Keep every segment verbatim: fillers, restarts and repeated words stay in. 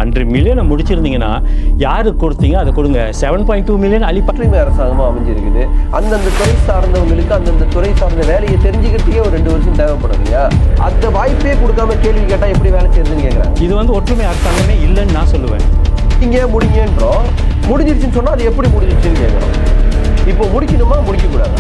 Hundred மில்லியனை முடிச்சிருந்தீங்கன்னா யாருக்கு கொடுத்தீங்க அதை கொடுங்க. செவன் பாயிண்ட் டூ மில்லியன் அலிப்பற்றிமை அரசாங்கமாக அமைஞ்சிருக்குது. அந்தந்த துறை சார்ந்தவங்களுக்கு அந்தந்த துறை சார்ந்த வேலையை தெரிஞ்சுக்கிறதுக்கே ஒரு ரெண்டு வருஷம் தேவைப்படும் இல்லையா? அந்த வாய்ப்பே கொடுக்காம கேள்வி கேட்டால் எப்படி வேலை செய்யுதுன்னு கேட்குறாங்க. இது வந்து ஒற்றுமை அரசாங்கமே இல்லைன்னு நான் சொல்லுவேன். இங்கே முடிங்கன்றோம், முடிஞ்சிருச்சுன்னு சொன்னால் அது எப்படி முடிஞ்சிருச்சுன்னு கேட்குறோம். இப்போ முடிக்கணுமா முடிக்கக்கூடாதா?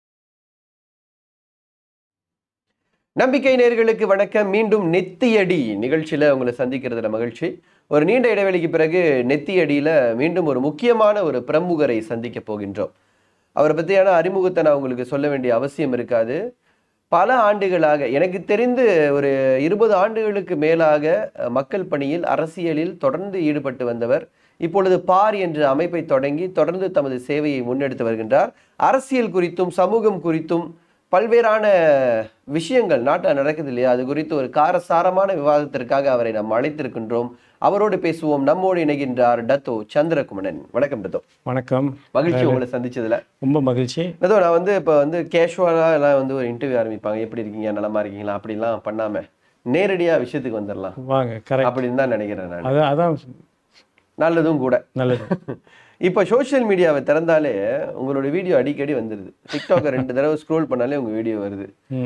நம்பிக்கை நேயர்களுக்கு வணக்கம். மீண்டும் நெத்தியடி நிகழ்ச்சியில் உங்களை சந்திக்கிறதுல மகிழ்ச்சி. ஒரு நீண்ட இடைவெளிக்கு பிறகு நெத்தியடியில் மீண்டும் ஒரு முக்கியமான ஒரு பிரமுகரை சந்திக்க போகின்றோம். அவரை பற்றியான அறிமுகத்தை நான் உங்களுக்கு சொல்ல வேண்டிய அவசியம் இருக்காது. பல ஆண்டுகளாக, எனக்கு தெரிந்து ஒரு இருபது ஆண்டுகளுக்கு மேலாக மக்கள் பணியில் அரசியலில் தொடர்ந்து ஈடுபட்டு வந்தவர். இப்பொழுது பார் என்ற அமைப்பை தொடங்கி தொடர்ந்து தமது சேவையை முன்னெடுத்து வருகின்றார். அரசியல் குறித்தும் சமூகம் குறித்தும் பல்வேறான விஷயங்கள் நாட்டில் நடக்குது இல்லையா, அது குறித்து ஒரு காரசாரமான விவாதத்திற்காக அவரை நாம் அழைத்திருக்கின்றோம். அவரோடு பேசுவோம். நம்மோடு இணைகின்றார் டத்தோ சந்திரகுமணன். வணக்கம் டத்தோ. வணக்கம். மகிழ்ச்சி உங்களை சந்திச்சதுல. ரொம்ப மகிழ்ச்சி. டத்தோ, நான் வந்து இப்போ வந்து கேஷுவலா எல்லாம் வந்து ஒரு இன்டர்வியூ ஆரம்பிப்பாங்க, எப்படி இருக்கீங்க, நலமா இருக்கீங்களா, அப்படிலாம் பண்ணாம நேரடியா விஷயத்துக்கு வந்துடலாம் வாங்க. கரெக்ட் அப்படின்னு தான் நினைக்கிறேன் நான். அதான் அதான் நல்லதும் கூட. நல்லது. இப்போ சோஷியல் மீடியாவை திறந்தாலே உங்களோட வீடியோ அடிக்கடி வந்துடுது. டிக்டாக்கை ரெண்டு தடவை ஸ்க்ரோல் பண்ணாலே உங்க வீடியோ வருது.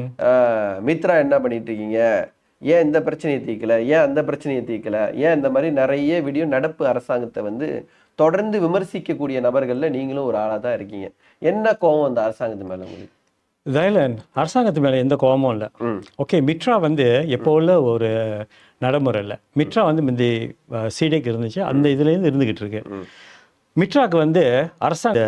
மித்ரா என்ன பண்ணிட்டு இருக்கீங்க, ஏன் இந்த பிரச்சனையை தீர்க்கல, ஏன் அந்த பிரச்சனையை தீர்க்கல, ஏன் இந்த மாதிரி நிறைய வீடியோ. நடப்பு அரசாங்கத்தை வந்து தொடர்ந்து விமர்சிக்கக்கூடிய நபர்கள்ல நீங்களும் ஒரு ஆளாக தான் இருக்கீங்க. என்ன கோபம் அந்த அரசாங்கத்து மேல உங்களுக்கு? தயலன், அரசாங்கத்து மேலே எந்த கோபமும் இல்லை. ஓகே, மிட்ரா வந்து எப்போ உள்ள ஒரு நடைமுறை இல்லை. மிட்ரா வந்து முந்தி சீடேக்கு இருந்துச்சு, அந்த இதுலேருந்து இருந்துக்கிட்டு இருக்கு. மிட்ராக்கு வந்து அரசாங்க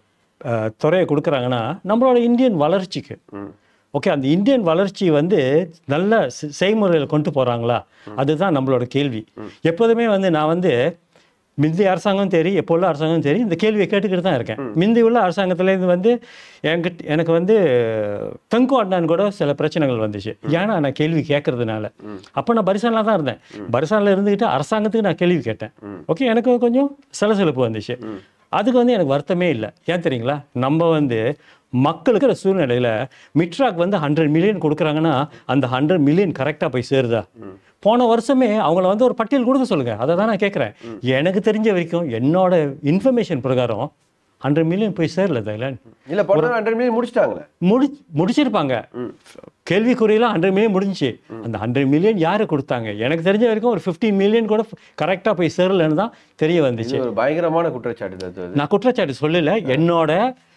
துறையை கொடுக்குறாங்கன்னா நம்மளோட இந்தியன் வளர்ச்சிக்கு. ஓகே, அந்த இந்தியன் வளர்ச்சி வந்து நல்ல செய்முறையில் கொண்டு போகிறாங்களா, அதுதான் நம்மளோட கேள்வி. எப்போதுமே வந்து நான் வந்து மிந்தி அரசாங்கம் சரி, எப்போ உள்ள அரசாங்கம் சரி, இந்த கேள்வியை கேட்டுக்கிட்டு தான் இருக்கேன். மிந்தி உள்ள அரசாங்கத்துலேருந்து வந்து என்கிட்ட எனக்கு வந்து தங்கு அண்ணான் கூட சில பிரச்சனைகள் வந்துச்சு. ஏன்னா நான் கேள்வி கேட்கறதுனால. அப்போ நான் பரிசானில் தான் இருந்தேன். பரிசானில் இருந்துக்கிட்டு அரசாங்கத்துக்கு நான் கேள்வி கேட்டேன். ஓகே, எனக்கு கொஞ்சம் சலசலப்பு வந்துச்சு. அதுக்கு வந்து எனக்கு வருத்தமே இல்லை. ஏன் தெரியுங்களா, நம்ம வந்து மக்களுக்கு சூழ்நிலையில் மிட்ராக்கு வந்து ஹண்ட்ரட் மில்லியன் கொடுக்குறாங்கன்னா அந்த ஹண்ட்ரட் மில்லியன் கரெக்டாக போய் சேருதா? போன வருஷமே அவங்கள வந்து ஒரு பட்டியல் கொடுக்க சொல்லுங்க. அதை தான் நான் கேட்குறேன். எனக்கு தெரிஞ்ச வரைக்கும் என்னோட இன்ஃபர்மேஷன் பிரகாரம் ஹண்ட்ரட் மில்லியன் போய் சேரல. தைலன் இல்லை, ஹண்ட்ரட் மில்லியன் முடிச்சிட்டாங்களே. முடி முடிச்சிருப்பாங்க. கேள்விக்குறியெல்லாம் ஹண்ட்ரட் மில்லியன் முடிஞ்சிச்சு. அந்த ஹண்ட்ரட் மில்லியன் யாரு கொடுத்தாங்க? எனக்கு தெரிஞ்ச வரைக்கும் ஒரு ஃபிஃப்டீன் மில்லியன் கூட கரெக்டாக போய் சேரலன்னு தான் தெரிய வந்துச்சு. ஒரு பயங்கரமான குற்றச்சாட்டு. நான் குற்றச்சாட்டு சொல்லலை. என்னோட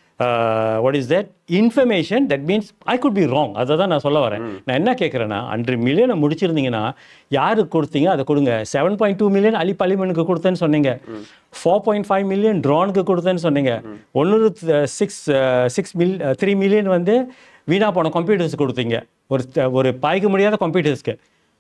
what is that information, that means I could be wrong. அதை தான் நான் சொல்ல வரேன். நான் என்ன கேட்குறேன்னா, ஹண்ட்ரட் மில்லியனை முடிச்சிருந்தீங்கன்னா யாருக்கு கொடுத்தீங்க அதை கொடுங்க. Seven point two million Ali பலிமனுக்கு கொடுத்தேன்னு சொன்னீங்க. ஃபோர் பாயிண்ட் ஃபைவ் மில்லியன் ட்ரோனுக்கு கொடுத்தேன்னு சொன்னீங்க. ஒன்று six six mil three million வந்து வீணா போன கம்ப்யூட்டர்ஸ் கொடுத்தீங்க. ஒரு ஒரு பாய்க்க முடியாத கம்ப்யூட்டர்ஸ்க்கு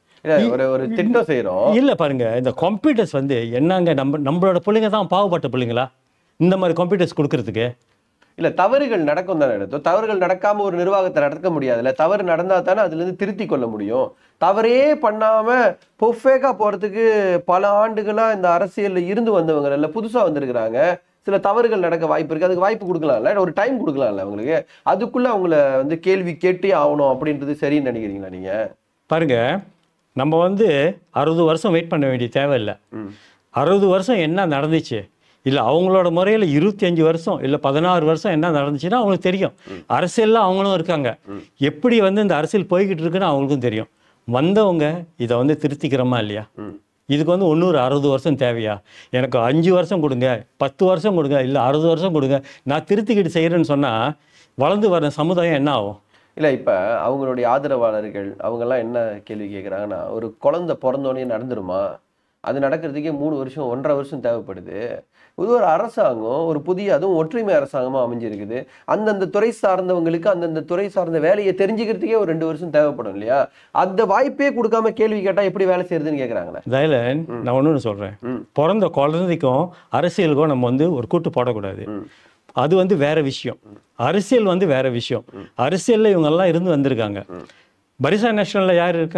ஒரு திட்டம் செய்கிறோம். இல்லை பாருங்க, இந்த கம்ப்யூட்டர்ஸ் வந்து என்னங்க, நம்ம நம்மளோட பிள்ளைங்க தான் பாவப்பட்ட பிள்ளைங்களா இந்த மாதிரி கம்ப்யூட்டர்ஸ் கொடுக்கறதுக்கு? இல்லை, தவறுகள் நடக்கும் தானே எடுத்தோம். தவறுகள் நடக்காம ஒரு நிர்வாகத்தை நடக்க முடியாதுல்ல. தவறு நடந்தா தானே அதுலேருந்து திருத்தி கொள்ள முடியும். தவறே பண்ணாம பொஃபேக்கா போறதுக்கு பல ஆண்டுகளா இந்த அரசியலில் இருந்து வந்தவங்க இல்லை புதுசாக வந்திருக்கிறாங்க. சில தவறுகள் நடக்க வாய்ப்பு இருக்கு. அதுக்கு வாய்ப்பு கொடுக்கலாம்ல, ஒரு டைம் கொடுக்கலாம்ல அவங்களுக்கு. அதுக்குள்ள அவங்கள வந்து கேள்வி கேட்டே ஆகணும் அப்படின்றது சரின்னு நினைக்கிறீங்களா நீங்க? பாருங்க, நம்ம வந்து அறுபது வருஷம் வெயிட் பண்ண வேண்டிய தேவையில்லை. அறுபது வருஷம் என்ன நடந்துச்சு, இல்லை அவங்களோட முறையில் இருபத்தி அஞ்சு வருஷம் இல்லை பதினாறு வருஷம் என்ன நடந்துச்சுன்னா அவங்களுக்கு தெரியும். அரசியலில் அவங்களும் இருக்காங்க. எப்படி வந்து இந்த அரசியல் போய்கிட்டு இருக்குன்னு அவங்களுக்கும் தெரியும். வந்தவங்க இதை வந்து திருத்திக்கிறோமா இல்லையா? இதுக்கு வந்து ஒன்னொரு அறுபது வருஷம் தேவையா? எனக்கு அஞ்சு வருஷம் கொடுங்க, பத்து வருஷம் கொடுங்க, இல்லை அறுபது வருஷம் கொடுங்க, நான் திருத்திக்கிட்டு செய்கிறேன்னு சொன்னால் வளர்ந்து வர சமுதாயம் என்ன ஆகும்? இல்லை, இப்போ அவங்களுடைய ஆதரவாளர்கள் அவங்கெல்லாம் என்ன கேள்வி கேட்குறாங்கன்னா, ஒரு குழந்தை பிறந்தோடனே நடந்துருமா? அது நடக்கிறதுக்கே மூணு வருஷம் ஒன்றரை வருஷம் தேவைப்படுது. இது ஒரு அரசாங்கம், ஒரு புதிய அதுவும் ஒற்றுமை அரசாங்கமாக அமைஞ்சிருக்குது. அந்தந்த துறை சார்ந்தவங்களுக்கு அந்தந்த துறை சார்ந்த வேலையை தெரிஞ்சுக்கிறதுக்கே ஒரு ரெண்டு வருஷம் தேவைப்படும் இல்லையா? அந்த வாய்ப்பே கொடுக்காம கேள்வி கேட்டால் எப்படி வேலை செய்யறதுன்னு கேட்குறாங்களே. தயலன், நான் ஒன்று சொல்கிறேன். பிறந்த குழந்தைக்கும் அரசியலுக்கும் நம்ம வந்து ஒரு கூட்டு போடக்கூடாது. அது வந்து வேற விஷயம். அரசியல் வந்து வேற விஷயம். அரசியலில் இவங்கெல்லாம் இருந்து வந்திருக்காங்க. பரிசா நேஷனலில் யார் இருக்கா?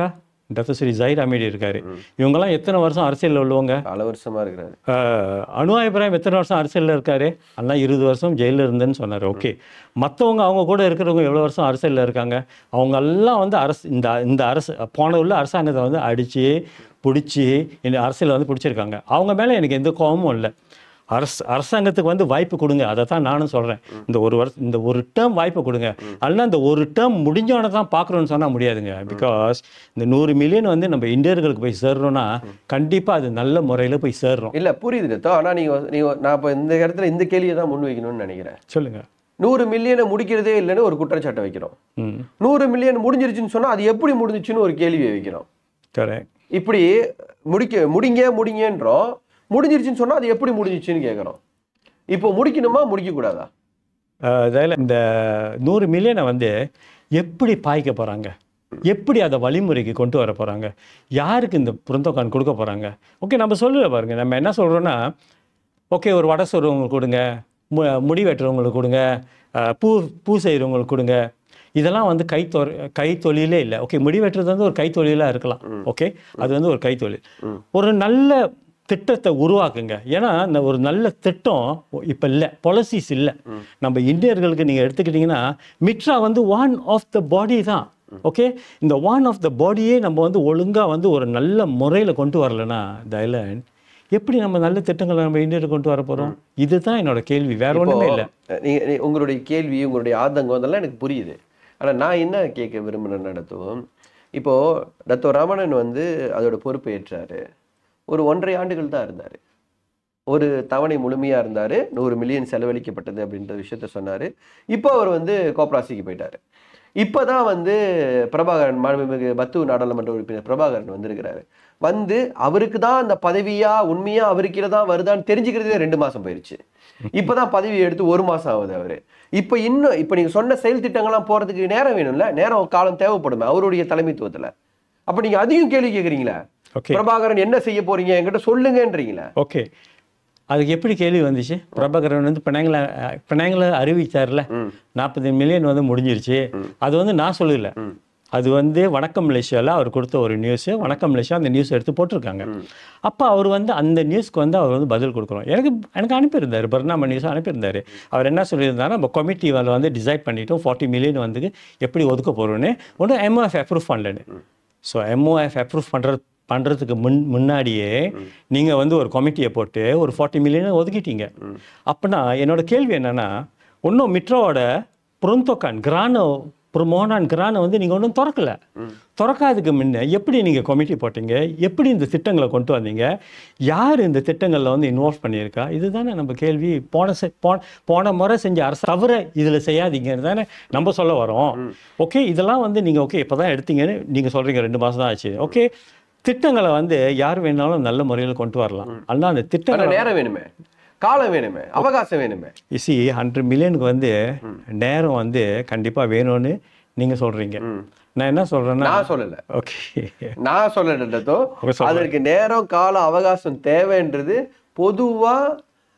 டாக்டர் ஸ்ரீ ஜஹீர் ஹமீடி இருக்காரு. இவங்கெல்லாம் எத்தனை வருஷம் அரசியலில் உள்ளவங்க? பல வருஷமா இருக்கிறாரு. அன்வார் இப்ராஹிம் எத்தனை வருஷம் அரசியலில் இருக்காரு? அண்ணா இருபது வருஷம் ஜெயிலில் இருந்தேன்னு சொன்னார். ஓகே, மற்றவங்க அவங்க கூட இருக்கிறவங்க எவ்வளோ வருஷம் அரசியலில் இருக்காங்க? அவங்க எல்லாம் வந்து அரசு இந்த இந்த அரசு போன உள்ள அரசாங்கத்தை வந்து அடித்து பிடிச்சி இந்த அரசியலை வந்து பிடிச்சிருக்காங்க. அவங்க மேலே எனக்கு எந்த கோபமும் இல்லை. அரசு அரசாங்கத்துக்கு வந்து வாய்ப்பு கொடுங்க, அதை தான் நானும் சொல்கிறேன். இந்த ஒரு வருஷம் இந்த ஒரு டேர்ம் வாய்ப்பு கொடுங்க. அதனால் இந்த ஒரு டேர்ம் முடிஞ்சவனை தான் பார்க்குறோன்னு சொன்னால் முடியாதுங்க. பிகாஸ் இந்த நூறு மில்லியன் வந்து நம்ம இந்தியர்களுக்கு போய் சேர்றோம்னா கண்டிப்பாக அது நல்ல முறையில் போய் சேர்றோம். இல்லை, புரியுது. ஆனால் நீங்கள் நீங்கள் நான் இப்போ இந்த இடத்துல இந்த கேள்வியை தான் முன் வைக்கணும்னு நினைக்கிறேன். சொல்லுங்கள். நூறு மில்லியனை முடிக்கிறதே இல்லைன்னு ஒரு குற்றச்சாட்டை வைக்கிறோம். நூறு மில்லியன் முடிஞ்சிருச்சுன்னு சொன்னால் அது எப்படி முடிஞ்சிச்சுன்னு ஒரு கேள்வியை வைக்கிறோம். கரெக்ட். இப்படி முடிக்க முடிங்க முடிங்கன்றோம், முடிஞ்சிருச்சுன்னு சொன்னால் அது எப்படி முடிஞ்சிச்சுன்னு கேட்குறோம். இப்போ முடிக்கணுமா முடிக்கக்கூடாதா? அதில் இந்த நூறு மில்லியனை வந்து எப்படி பாய்க்க போகிறாங்க, எப்படி அதை வழிமுறைக்கு கொண்டு வர போகிறாங்க, யாருக்கு இந்த புரந்தோக்கான் கொடுக்க போகிறாங்க? ஓகே, நம்ம சொல்லல பாருங்கள். நம்ம என்ன சொல்கிறோன்னா, ஓகே ஒரு வடை சொல்கிறவங்களுக்கு கொடுங்க, மு முடி வெட்டுறவங்களுக்கு கொடுங்க, பூ பூ செய்கிறவங்களுக்கு கொடுங்க. இதெல்லாம் வந்து கைத்தொ கைத்தொழிலே இல்லை. ஓகே, முடி வெட்டுறது வந்து ஒரு கைத்தொழிலாக இருக்கலாம். ஓகே, அது வந்து ஒரு கைத்தொழில். ஒரு நல்ல திட்டத்தை உருவாக்குங்க. ஏன்னா இந்த ஒரு நல்ல திட்டம் இப்போ இல்லை, பாலிசிஸ் இல்லை. நம்ம இந்தியர்களுக்கு நீங்கள் எடுத்துக்கிட்டிங்கன்னா மிட்ரா வந்து ஒன் ஆஃப் த பாடி தான். ஓகே, இந்த ஒன் ஆஃப் த பாடியே நம்ம வந்து ஒழுங்காக வந்து ஒரு நல்ல முறையில் கொண்டு வரலன்னா இந்த ஐலண்ட் எப்படி நம்ம நல்ல திட்டங்களை நம்ம இந்தியருக்கு கொண்டு வர போகிறோம்? இதுதான் என்னோட கேள்வி, வேற ஒன்றுமே இல்லை. நீங்கள் உங்களுடைய கேள்வி, உங்களுடைய ஆதங்கம் அதெல்லாம் எனக்கு புரியுது. ஆனால் நான் என்ன கேட்க விரும்புகிறேன்னு நடத்துவோம். இப்போது டத்தோ ரமணன் வந்து அதோட பொறுப்பு ஏற்றாரு. ஒரு ஒன்றரை ஆண்டுகள் தான் இருந்தார். ஒரு தவணை முழுமையாக இருந்தார். நூறு மில்லியன் செலவழிக்கப்பட்டது அப்படின்ற விஷயத்த சொன்னார். இப்போ அவர் வந்து கோப்ராசிக்கு போயிட்டார். இப்போ தான் வந்து பிரபாகரன், மாண்புமிகு பத்து நாடாளுமன்ற உறுப்பினர் பிரபாகரன் வந்திருக்கிறாரு. வந்து அவருக்கு தான் அந்த பதவியா உண்மையா அவருக்கீழே தான் வருதான்னு தெரிஞ்சுக்கிறதே ரெண்டு மாதம் போயிடுச்சு. இப்போ தான் பதவி எடுத்து ஒரு மாதம் ஆகுது அவர். இப்போ இன்னும் இப்போ நீங்கள் சொன்ன செயல் திட்டங்கள்லாம் போகிறதுக்கு நேரம் வேணும்ல, நேரம் காலம் தேவைப்படுமே அவருடைய தலைமைத்துவத்தில். அப்போ நீங்கள் அதையும் கேள்வி கேட்குறீங்களா? பிரபாகரன் என்ன செய்ய போறீங்க என்கிட்ட சொல்லுங்கன்றீங்களா? ஓகே, அதுக்கு எப்படி கேள்வி வந்துச்சு? பிரபாகரன் வந்து பினாங்கில் பினாங்கில் அறிவிச்சார்ல, நாற்பது மில்லியன் வந்து முடிஞ்சிருச்சு. அது வந்து நான் சொல்லல, அது வந்து வணக்கம் மலேசியாவில் அவர் கொடுத்த ஒரு நியூஸு. வணக்கம் மலேசியா அந்த நியூஸ் எடுத்து போட்டிருக்காங்க. அப்போ அவர் வந்து அந்த நியூஸ்க்கு வந்து அவர் வந்து பதில் கொடுக்குறோம். எனக்கு எனக்கு அனுப்பியிருந்தார், பர்னாம நியூஸ் அனுப்பியிருந்தார். அவர் என்ன சொல்லியிருந்தாரு, நம்ம கமிட்டி வந்து டிசைட் பண்ணிட்டோம் ஃபார்ட்டி மில்லியன் வந்து எப்படி ஒதுக்க போகிறோன்னு. ஒன்று எம்ஓஎஃப் அப்ரூவ் பண்ணலன்னு. ஸோ எம்ஓஎஃப் அப்ரூவ் பண்ணுறது பண்ணுறதுக்கு முன் முன்னாடியே நீங்கள் வந்து ஒரு கமிட்டியை போட்டு ஒரு ஃபார்ட்டி மில்லியனை ஒதுக்கிட்டீங்க. அப்படின்னா என்னோட கேள்வி என்னென்னா, ஒன்றும் மிட்ரோவோட புரந்தோக்கான் கிரானோ மோனான் கிரானை வந்து நீங்கள் ஒன்றும் திறக்கலை. திறக்காதுக்கு முன்ன எப்படி நீங்கள் கமிட்டி போட்டீங்க, எப்படி இந்த திட்டங்களை கொண்டு வந்தீங்க, யார் இந்த திட்டங்களில் வந்து இன்வால்வ் பண்ணியிருக்கா? இதுதானே நம்ம கேள்வி. போன போன போன முறை செஞ்ச அரசு தவிர இதில் செய்யாதீங்கன்னு தானே நம்ம சொல்ல வரோம். ஓகே, இதெல்லாம் வந்து நீங்கள் ஓகே இப்போ தான் எடுத்தீங்கன்னு நீங்கள் சொல்கிறீங்க, ரெண்டு மாதம் தான் ஆச்சு. ஓகே, திட்டங்களை வந்து யார் வேணாலும் நல்ல முறையில் கொண்டு வரலாம். ஆனால் அந்த திட்டம் நேரம் வேணுமே, காலம் வேணுமே, அவகாசம் வேணுமே. இசி ஹண்ட்ரட் மில்லியனுக்கு வந்து நேரம் வந்து கண்டிப்பாக வேணும்னு நீங்கள் சொல்கிறீங்க. நான் என்ன சொல்கிறேன்னா, நான் சொல்லலை. ஓகே, நான் சொல்லலோ அதற்கு நேரம் கால அவகாசம் தேவைன்றது பொதுவாக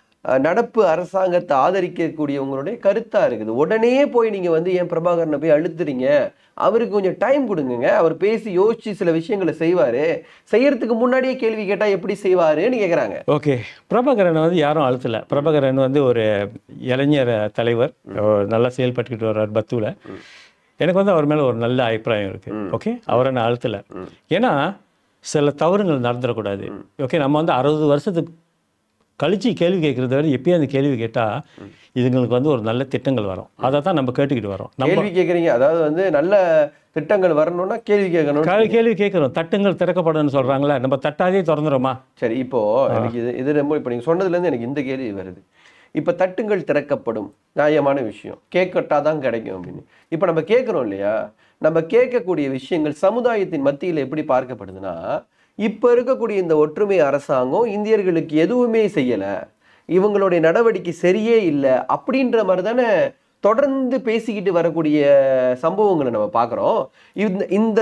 நடப்பு அரசாங்கத்தை ஆதரிக்கக்கூடியவங்களுடைய கருத்தாக இருக்குது. உடனே போய் நீங்கள் வந்து ஏன் பிரபாகரனை போய் அழுத்துறீங்க? அவருக்கு கொஞ்சம் டைம் கொடுங்க, அவர் பேசி யோசிச்சு சில விஷயங்களை செய்வார். செய்யறதுக்கு முன்னாடியே கேள்வி கேட்டால் எப்படி செய்வாருன்னு கேட்குறாங்க. ஓகே, பிரபாகரனை வந்து யாரும் அழுத்தலை. பிரபாகரன் வந்து ஒரு இளைஞர் தலைவர், நல்லா செயல்பட்டுக்கிட்டு வர்றார் பத்துவில். எனக்கு வந்து அவர் மேலே ஒரு நல்ல அபிப்பிராயம் இருக்குது. ஓகே, அவரை நான் அழுத்தலை. ஏன்னா சில தவறுகள் நடந்துடக்கூடாது. ஓகே, நம்ம வந்து அறுபது வருஷத்துக்கு கழிச்சு கேள்வி கேட்குறத விட எப்பயும் அந்த கேள்வி கேட்டால் இதுங்களுக்கு வந்து ஒரு நல்ல திட்டங்கள் வரும். அதை தான் நம்ம கேட்டுக்கிட்டு வரோம். கேள்வி கேட்குறீங்க, அதாவது வந்து நல்ல திட்டங்கள் வரணும்னா கேள்வி கேட்கணும். கேள்வி கேட்குறோம். தட்டுங்கள் திறக்கப்படணும்னு சொல்கிறாங்களே, நம்ம தட்டாதே திறந்துடுமா? சரி, இப்போது எனக்கு இது இது ரொம்ப இப்போ நீங்கள் சொன்னதுலேருந்து எனக்கு இந்த கேள்வி வருது. இப்போ தட்டுங்கள் திறக்கப்படும், நியாயமான விஷயம், கேட்கட்டாதான் கிடைக்கும் அப்படின்னு. இப்போ நம்ம கேட்குறோம் இல்லையா, நம்ம கேட்கக்கூடிய விஷயங்கள் சமுதாயத்தின் மத்தியில் எப்படி பார்க்கப்படுதுன்னா, இப்போ இருக்கக்கூடிய இந்த ஒற்றுமை அரசாங்கம் இந்தியர்களுக்கு எதுவுமே செய்யலை, இவங்களுடைய நடவடிக்கை சரியே இல்லை அப்படின்ற மாதிரி தானே தொடர்ந்து பேசிக்கிட்டு வரக்கூடிய சம்பவங்களை நம்ம பார்க்குறோம். இந்த இந்த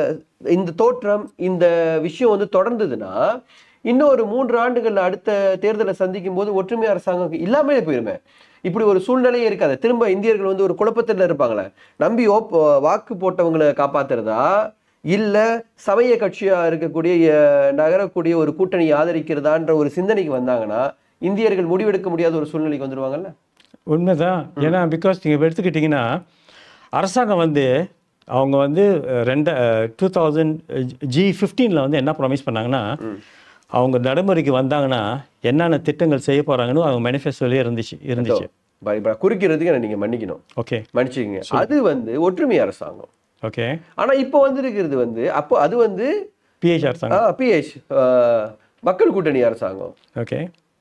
இந்த தோற்றம், இந்த விஷயம் வந்து தொடர்ந்ததுன்னா இன்னும் ஒரு மூன்று ஆண்டுகள் அடுத்த தேர்தலை சந்திக்கும் போது ஒற்றுமை அரசாங்கம் இல்லாமலே போயிருமே. இப்படி ஒரு சூழ்நிலையே இருக்காது. திரும்ப இந்தியர்கள் வந்து ஒரு குழப்பத்தில் இருப்பாங்களே, நம்பி ஓப் வாக்கு போட்டவங்களை காப்பாத்துறதா இல்ல சமய கட்சியா இருக்கக்கூடிய நகரக்கூடிய ஒரு கூட்டணி ஆதரிக்கிறதான்ற ஒரு சிந்தனைக்கு வந்தாங்கன்னா இந்தியர்கள் முடிவெடுக்க முடியாத ஒரு சூழ்நிலைக்கு வந்துருவாங்கல்ல. உண்மைதான். ஏன்னா பிகாஸ் நீங்கள் எடுத்துக்கிட்டிங்கன்னா அரசாங்கம் வந்து அவங்க வந்து ரெண்டு டூ தௌசண்ட் ஜி ஃபிஃப்டீனில் வந்து என்ன ப்ராமிஸ் பண்ணாங்கன்னா அவங்க நடைமுறைக்கு வந்தாங்கன்னா என்னென்ன திட்டங்கள் செய்ய போகிறாங்கன்னு அவங்க மேனிஃபெஸ்டோலேயே இருந்துச்சு இருந்துச்சு குறிக்கிறதுக்கு நீங்க மன்னிக்கணும். ஓகே மன்னிச்சுங்க. அது வந்து ஒற்றுமை அரசாங்கம். ஓகே. ஆனா இப்போ வந்து இருக்கிறது வந்து அப்போ அது வந்து பிஹெச் அரசாங்கம், பிஹெச் மக்கள் கூட்டணி அரசாங்கம். ஓகே.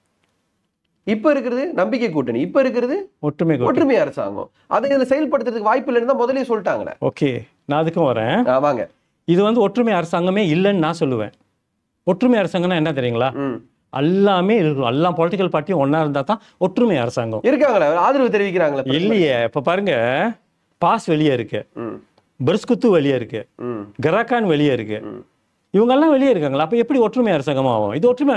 இப்ப இருக்கிறது நம்பிக்கை கூட்டணி, இப்ப இருக்கிறது ஒற்றுமை ஒற்றுமை அரசாங்கம். அதை இதுல செயல்படுத்துறதுக்கு வாய்ப்பு இல்லைன்னு தான் முதலே சொல்லிட்டாங்களே. ஓகே, நான் அதுக்கும் வரேன். வாங்க. இது வந்து ஒற்றுமை அரசாங்கமே இல்லைன்னு நான் சொல்லுவேன். ஒற்றுமை அரசாங்கம்னா என்ன தெரியுங்களா? எல்லாமே இருக்கும், எல்லா பொலிட்டிக்கல் பார்ட்டியும் ஒன்னா இருந்தா தான் ஒற்றுமை அரசாங்கம். இருக்காங்களா ஆதரவு தெரிவிக்கிறாங்களா? இல்லையே. இப்ப பாருங்க, பாஸ் வெளியே இருக்கு, பெர்ஸ்குத்து வெளியே இருக்கு, கராக்கான் வெளியே இருக்கு, இவங்கெல்லாம் வெளியே இருக்காங்களா? அப்ப எப்படி ஒற்றுமை அரசாங்கம் ஆகும்? இது ஒற்றுமை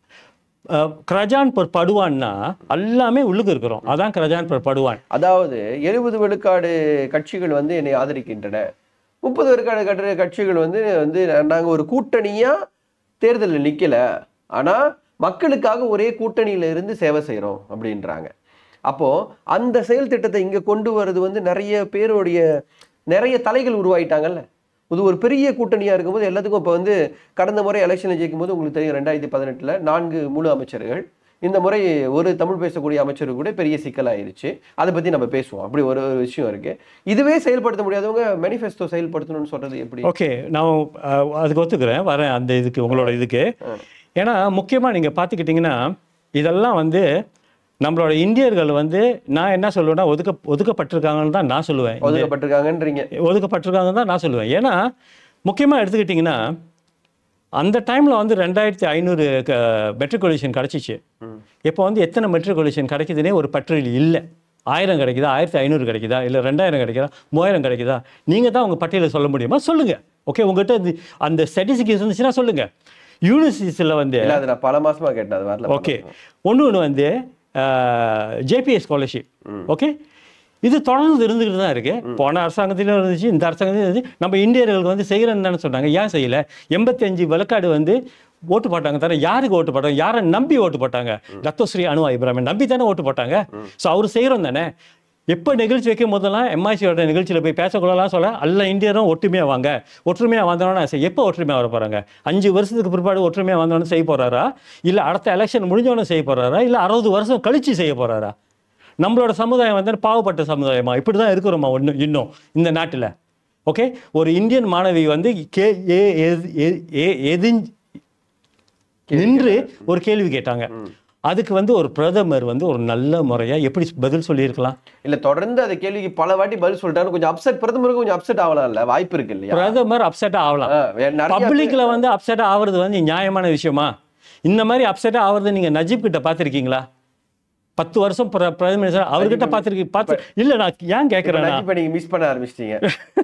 கிரஜான் பர் படுவான்னா எல்லாமே உள்ளுக்கு இருக்கிறோம். அதான் கிரஜான் பர் படுவான். அதாவது எழுபது விழுக்காடு கட்சிகள் வந்து என்னை ஆதரிக்கின்றன, முப்பது விழுக்காடு கட்டுற கட்சிகள் வந்து வந்து நாங்க ஒரு கூட்டணியா தேர்தலில் நிக்கல, ஆனா மக்களுக்காக ஒரே கூட்டணியில இருந்து சேவை செய்யறோம் அப்படின்றாங்க. அப்போ அந்த செயல் திட்டத்தை இங்க கொண்டு வர்றது வந்து நிறைய பேருடைய நிறைய தலைகள் உருவாயிட்டாங்கல்ல. இது ஒரு பெரிய கூட்டணியா இருக்கும்போது எல்லாத்துக்கும் இப்போ வந்து கடந்த முறை எலெக்ஷனில் ஜெயிக்கும் போது உங்களுக்கு தெரியும் ரெண்டாயிரத்தி பதினெட்டுல நான்கு முழு அமைச்சர்கள், இந்த முறை ஒரு தமிழ் பேசக்கூடிய அமைச்சர்கள் கூட பெரிய சிக்கலாயிருச்சு. அதை பத்தி நம்ம பேசுவோம். அப்படி ஒரு விஷயம் இருக்கு. இதுவே செயல்படுத்த முடியாதவங்க மேனிஃபெஸ்டோ செயல்படுத்தணும்னு சொல்றது எப்படி? ஓகே, நான் அதுக்கு ஒத்துக்கிறேன், வரேன் அந்த இதுக்கு, உங்களோட இதுக்கு. ஏன்னா முக்கியமா நீங்க பாத்துக்கிட்டீங்கன்னா இதெல்லாம் வந்து நம்மளோட இந்தியர்கள் வந்து நான் என்ன சொல்லுவேன்னா ஒதுக்க ஒதுக்கப்பட்டிருக்காங்கன்னு தான் நான் சொல்லுவேன். ஒதுக்கப்பட்டிருக்காங்கன்றீங்க? ஒதுக்கப்பட்டிருக்காங்கன்னு தான் நான் சொல்லுவேன். ஏன்னா முக்கியமாக எடுத்துக்கிட்டிங்கன்னா அந்த டைமில் வந்து ரெண்டாயிரத்தி ஐநூறு மெட்ரிகுலேஷன் கிடச்சிச்சு. இப்போ வந்து எத்தனை மெட்ரிகுலேஷன் கிடைக்குதுன்னே ஒரு பட்டியல் இல்லை. ஆயிரம் கிடைக்குதா, ஆயிரத்தி ஐநூறு கிடைக்குதா, இல்லை ரெண்டாயிரம் கிடைக்குதா, மூவாயிரம் கிடைக்குதா? நீங்கள் தான் உங்கள் பட்டியலை சொல்ல முடியுமா? சொல்லுங்கள். ஓகே, உங்கள்கிட்ட அந்த ஸ்டாட்டிஸ்டிக்ஸ் இருந்துச்சுன்னா சொல்லுங்கள். யூனிவர்சிட்டிஸில் வந்து நான் பல மாதமாக கேட்டேன். ஓகே, ஒன்று ஒன்று வந்து ஜேபிஎஸ் ஸ்காலர்ஷிப். ஓகே, இது தொடர்ந்து இருந்துக்கிட்டு தான் இருக்கு. போன அரசாங்கத்திலும் இருந்துச்சு, இந்த அரசாங்கத்திலும் இருந்துச்சு. நம்ம இந்தியர்களுக்கு வந்து செய்கிறேன்னு சொன்னாங்க, ஏன் செய்யலை? எண்பத்தி அஞ்சு விழுக்காடு வந்து ஓட்டு போட்டாங்க தானே. யாருக்கு ஓட்டு போட்டாங்க? யாரை நம்பி ஓட்டு போட்டாங்க? டத்தோஸ்ரீ அனுவா இப்ராஹிம் நம்பி தானே ஓட்டு போட்டாங்க. ஸோ அவர் செய்கிறோம் தானே. எப்போ நிகழ்ச்சி வைக்கும் போதெல்லாம் எம்ஐசியோட நிகழ்ச்சியில் போய் பேசக்கூடலாம் சொல்ல எல்லா இந்தியரும் ஒற்றுமையாக வாங்க, ஒற்றுமையாக வந்தோன்னா எப்போ ஒற்றுமையாக வர போகிறாங்க? அஞ்சு வருஷத்துக்கு பிற்பாடு ஒற்றுமையாக வந்தோன்னு செய்ய போகிறாரா, இல்லை அடுத்த எலெக்ஷன் முடிஞ்சோன்னு செய்ய போகிறாரா, இல்லை அறுபது வருஷம் கழிச்சு செய்ய போகிறாரா? நம்மளோட சமுதாயம் வந்து பாவப்பட்ட சமுதாயமா இப்படி தான் இருக்கிறோமா ஒன்று இன்னும் இந்த நாட்டில்? ஓகே, ஒரு இந்தியன் மாணவி வந்து கே ஏ எதிஞ்சு நின்று ஒரு கேள்வி கேட்டாங்க. அதுக்கு வந்து ஒரு பிரதமர் வந்து ஒரு நல்ல முறையா எப்படி பதில் சொல்லியிருக்கலாம்? இல்ல தொடர்ந்து அந்த கேள்விக்கு பல வாட்டி பதில் சொல்லிட்டாரு. கொஞ்சம் அப்செட், பிரதமருக்கு கொஞ்சம் அப்செட் ஆகலாம், இல்ல வாய்ப்பு இருக்கு இல்லையா? பிரதமர் அப்செட் ஆகலாம். பப்ளிக்ல வந்து அப்செட் ஆகுறது வந்து நியாயமான விஷயமா? இந்த மாதிரி அப்செட் ஆகுறது நீங்க நஜீப் கிட்ட பாத்திருக்கீங்களா? பத்து வருஷம் பிரைம் மினிஸ்டர் அவர்கிட்ட பார்த்துருக்கு பார்த்து இல்லை. நான் ஏன் கேட்குறேன், நீங்க மிஸ் பண்ண ஆரம்பிச்சிட்டீங்க.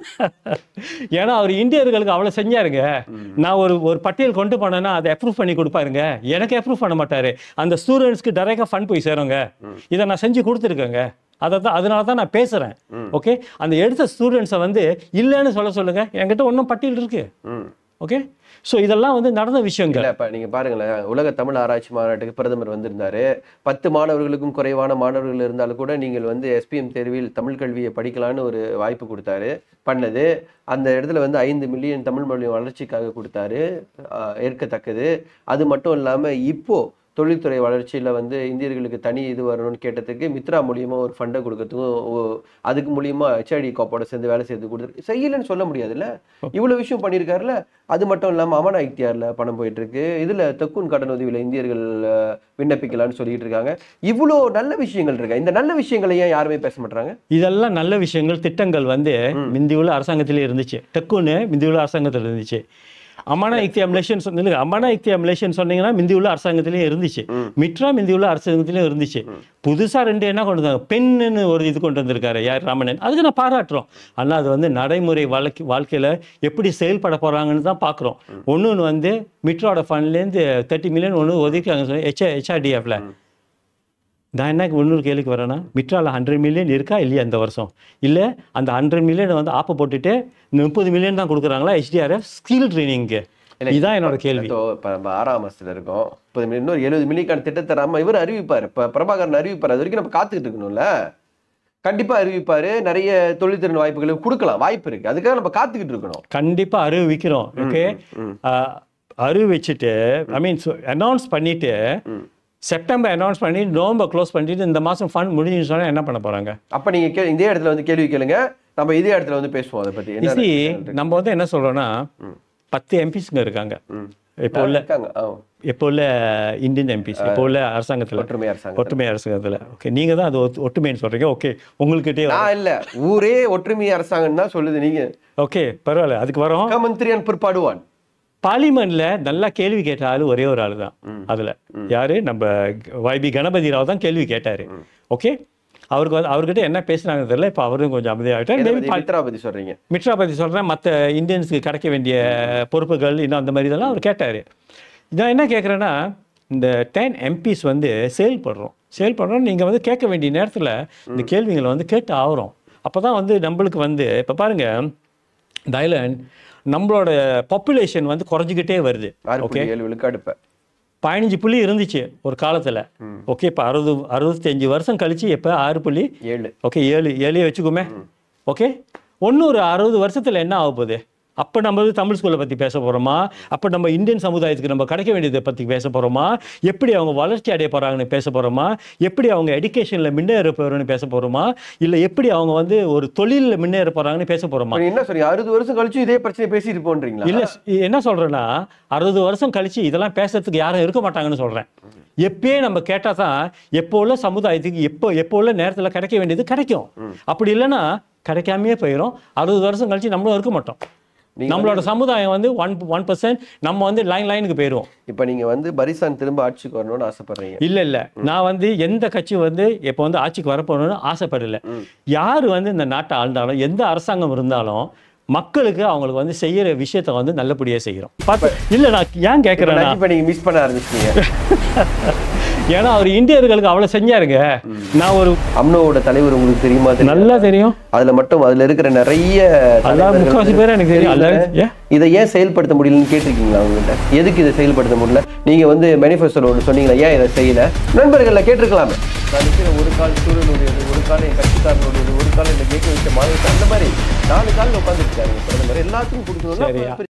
ஏன்னா அவர் இந்தியர்களுக்கு அவ்வளோ செஞ்சாருங்க. நான் ஒரு ஒரு பட்டியல் கொண்டு போனேன்னா அதை அப்ரூவ் பண்ணி கொடுப்பாருங்க. எனக்கு அப்ரூவ் பண்ண மாட்டாரு. அந்த ஸ்டூடெண்ட்ஸ்க்கு டைரெக்டாக ஃபண்ட் போய் சேருங்க. இதை நான் செஞ்சு கொடுத்துருக்கேங்க. அதை தான் அதனால தான் நான் பேசுகிறேன். ஓகே, அந்த எடுத்த ஸ்டூடெண்ட்ஸை வந்து இல்லைன்னு சொல்ல சொல்லுங்க. என்கிட்ட ஒன்றும் பட்டியல் இருக்கு. ஓகே, ஸோ இதெல்லாம் வந்து நடந்த விஷயங்கள். இப்போ நீங்கள் பாருங்களேன், உலக தமிழ் ஆராய்ச்சி மாநாட்டுக்கு பிரதமர் வந்திருந்தாரு. பத்து மாணவர்களுக்கும் குறைவான மாணவர்கள் இருந்தாலும் கூட நீங்கள் வந்து எஸ்பிஎம் தேர்வில் தமிழ் கல்வியை படிக்கலான்னு ஒரு வாய்ப்பு கொடுத்தாரு. பண்ணது அந்த இடத்துல வந்து ஐந்து மில்லியன் தமிழ் மொழி வளர்ச்சிக்காக கொடுத்தாரு, ஏற்கத்தக்கது. அது மட்டும் இல்லாமல் இப்போ தொழில்துறை வளர்ச்சியில் வந்து இந்தியர்களுக்கு தனி இது வரணும்னு கேட்டதுக்கு மித்ரா மூலியமாக ஒரு ஃபண்டை கொடுக்கறதுக்கும் அதுக்கு மூலியமாக ஹெச்ஐடி காப்போட சேர்ந்து வேலை செய்து கொடுத்துருக்கு. செய்யலன்னு சொல்ல முடியாதுல்ல, இவ்வளோ விஷயம் பண்ணியிருக்காருல. அது மட்டும் இல்லாமல் அமனா இக்தியாரில் பணம் போயிட்டு இருக்கு. இதில் தெக்கூன் கடன் உதவியில் இந்தியர்கள் விண்ணப்பிக்கலான்னு சொல்லிட்டு இருக்காங்க. இவ்வளோ நல்ல விஷயங்கள் இருக்கு. இந்த நல்ல விஷயங்களை ஏன் யாருமே பேச மாட்டாங்க? இதெல்லாம் நல்ல விஷயங்கள், திட்டங்கள் வந்து முந்தியுள்ள அரசாங்கத்திலே இருந்துச்சு. தெக்கூன்னு முந்தியுள்ள அரசாங்கத்தில் இருந்துச்சு. அமானா இக்தியா மிலேஷன் சொன்னீங்க. அமானா இக்தியா மிலேஷன் சொன்னீங்கன்னா முந்தியுள்ள அரசாங்கத்திலேயே இருந்துச்சு. மிட்ரா முந்தியுள்ள அரசாங்கத்திலேயும் இருந்துச்சு. புதுசா ரெண்டு என்ன கொண்டு வந்தாங்க, பெண்ணுன்னு ஒரு இது கொண்டு வந்திருக்காரு யார், ராமணன். அதுக்கு நான் பாராட்டுறோம். ஆனால் அது வந்து நடைமுறை வாழ்க்கை வாழ்க்கையில எப்படி செயல்பட போறாங்கன்னு தான் பார்க்குறோம். ஒன்று வந்து மிட்ரோட ஃபண்ட்லேருந்து தேர்ட்டி மில்லியன் ஒன்று ஒதுக்கிட்டாங்க சொல்லி ஹெச் ஹெச்ஆர்டிஎஃப்ல நான் என்ன இன்னொரு கேள்விக்கு வரேன்னா, மிட்ராவில் ஹண்ட்ரட் மில்லியன் இருக்கா இல்லையா இந்த வருஷம்? இல்லை அந்த ஹண்ட்ரட் மில்லியன் வந்து ஆப்பை போட்டுட்டு முப்பது மில்லியன் தான் கொடுக்குறாங்களா ஹெச்டிஆர்எஃப் ஸ்கில் ட்ரைனிங்க்கு? இதுதான் என்னோட கேள்வி. இப்போ நம்ம ஆறாம் மாசத்துல இருக்கோம், முப்பது மில்லியன் இன்னொரு எழுபது மில்லியன் திட்டத்தை நம்ம இவர் அறிவிப்பார், இப்போ பிரபாகரன் அறிவிப்பார். அது வரைக்கும் நம்ம காத்துக்கிட்டு இருக்கணும்ல. கண்டிப்பா அறிவிப்பாரு, நிறைய தொழில்திறன் வாய்ப்புகளை கொடுக்கலாம், வாய்ப்பு இருக்கு. அதுக்காக நம்ம காத்துக்கிட்டு இருக்கணும். கண்டிப்பா அறிவிக்கிறோம். ஓகே, அறிவிச்சுட்டு ஐ மீன் அனௌன்ஸ் பண்ணிட்டு செப்டம்பர் அனௌன்ஸ் பண்ணி நவம்பர் க்ளோஸ் பண்ணிட்டு இந்த மாசம் ஃபண்ட் முடிஞ்சுன்னு சொன்னா என்ன பண்ண போறாங்க? அப்ப நீங்க கே இதே இடத்துல வந்து கேள்வி கேளுங்க, நம்ம இதே இடத்துல வந்து பேசுவோம் அதை பத்தி. என்ன நம்ம வந்து என்ன சொல்றோம்னா, பத்து எம்பிஸ்ங்க இருக்காங்க இப்போ உள்ள இப்போ உள்ள இந்தியன் எம்பிஸ் இப்போ உள்ள அரசாங்கத்தில், ஒற்றுமை அரசாங்கம், ஒற்றுமை அரசாங்கத்தில். ஓகே, நீங்க தான் அது ஒற்றுமைன்னு சொல்றீங்க. ஓகே, உங்கள்கிட்டே நான் இல்ல, ஊரே ஒற்றுமை அரசாங்கம் தான் சொல்லுது. நீங்க ஓகே பரவாயில்ல, அதுக்கு வரோம். மந்திரியன் பிற்பாடுவான். பார்லிமெண்ட்ல நல்லா கேள்வி கேட்ட ஆளு ஒரே ஒரு ஆளு தான். அதுல யாரு? நம்ம வைபி கணபதி ராவ் தான் கேள்வி கேட்டாரு. ஓகே, அவருக்கு வந்து அவர்கிட்ட என்ன பேசுனாங்க தெரியல. இப்போ அவரும் கொஞ்சம் அமைதியாகிட்டார். மித்ரா பத்தி சொல்றீங்க? மிட்ரா பத்தி சொல்றேன். மற்ற இந்தியன்ஸுக்கு கிடைக்க வேண்டிய பொறுப்புகள் இன்னும் அந்த மாதிரி இதெல்லாம் அவர் கேட்டாரு. நான் என்ன கேட்குறேன்னா, இந்த டென் எம்பிஸ் வந்து செயல்படுறோம் செயல்படுறோம் நீங்கள் வந்து கேட்க வேண்டிய நேரத்தில் இந்த கேள்விகளை வந்து கேட்டு ஆகிறோம். அப்போ தான் வந்து நம்மளுக்கு வந்து இப்போ பாருங்க, இந்த ஐலாண்ட் நம்மளோட பாப்புலேஷன் வந்து குறைஞ்சிக்கிட்டே வருது. ஓகே, ஏழு விழுக்காடு இப்போ பதினஞ்சு புள்ளி இருந்துச்சு ஒரு காலத்தில். ஓகே, இப்போ அறுபது அறுபத்தஞ்சு வருஷம் கழிச்சு இப்போ ஆறு புள்ளி ஏழு. ஓகே, ஏழு ஏழையே வச்சுக்கோமே. ஓகே, ஒன்னொரு அறுபது வருஷத்தில் என்ன ஆக போகுது? அப்போ நம்ம வந்து தமிழ் ஸ்கூலை பற்றி பேச போகிறோமா? அப்போ நம்ம இந்தியன் சமுதாயத்துக்கு நம்ம கிடைக்க வேண்டியதை பற்றி பேச போகிறோமா? எப்படி அவங்க வளர்ச்சி அடைய போகிறாங்கன்னு பேச போகிறோமா? எப்படி அவங்க எஜுகேஷனில் முன்னேற போகிறோன்னு பேச போகிறோமா? இல்லை எப்படி அவங்க வந்து ஒரு தொழிலில் முன்னேற போகிறாங்கன்னு பேச போகிறோமா? என்ன சொல்லி அறுபது வருஷம் கழிச்சு இதே பிரச்சனை பேசிட்டு போன்றீங்களா? இல்லை, என்ன சொல்கிறேன்னா, அறுபது வருஷம் கழிச்சு இதெல்லாம் பேசுறதுக்கு யாரும் இருக்க மாட்டாங்கன்னு சொல்கிறேன். எப்பயே நம்ம கேட்டால் தான் எப்போ உள்ள சமுதாயத்துக்கு எப்போ எப்போ உள்ள நேரத்தில் கிடைக்க வேண்டியது கிடைக்கும். அப்படி இல்லைன்னா கிடைக்காமையே போயிடும். அறுபது வருஷம் கழிச்சு நம்மளும் இருக்க மாட்டோம். நம்மளோட சமுதாயம் வந்து ஒன் ஒன் பர்சன்ட் நம்ம வந்து லைன் லைனுக்கு போயிடுவோம். இப்போ நீங்கள் வந்து பரிசான் திரும்ப ஆட்சிக்கு வரணும்னு ஆசைப்படுறீங்க? இல்லை இல்லை, நான் வந்து எந்த கட்சி வந்து இப்போ வந்து ஆட்சிக்கு வரப்போகணும்னு ஆசைப்படலை. யார் வந்து இந்த நாட்டை ஆழ்ந்தாலும், எந்த அரசாங்கம் இருந்தாலும் மக்களுக்கு அவங்களுக்கு வந்து செய்யற விஷயத்த வந்து நல்லபடியாக செய்கிறோம். பார்த்து இல்லை, நான் ஏன் கேட்குறேன்னா, இப்போ நீங்கள் மிஸ் பண்ண ஆரம்பிச்சிட்டீங்க. ஏன்னா அவர் இந்தியர்களுக்கு அவ்வளவு செஞ்சாருங்க. நான் ஒரு அம்னோவோட தலைவர் உங்களுக்கு தெரியுமா? நல்லா தெரியும். அதுல மட்டும் அதுல இருக்கிற நிறைய முக்காவாசி பேர் எனக்கு தெரியும். இதை ஏன் செயல்படுத்த முடியலன்னு கேட்டிருக்கீங்களா அவங்ககிட்ட? எதுக்கு இதை செயல்படுத்த முடியல? நீங்க வந்து மேனிஃபெஸ்டோல ஒன்று சொன்னீங்களா, ஏன் இதை செய்யல? நண்பர்கள்ல கேட்டிருக்கலாமே. நான் நினைக்கிற ஒரு கால் சூழலுடையது, ஒரு காலம் என் கட்சிக்காரனுடையது, ஒரு காலம் இந்த கேட்க வச்ச மாதிரி, அந்த மாதிரி நாலு காலில் உட்காந்துருக்காங்க பிரதமர். எல்லாத்துக்கும் கொடுக்கணும்.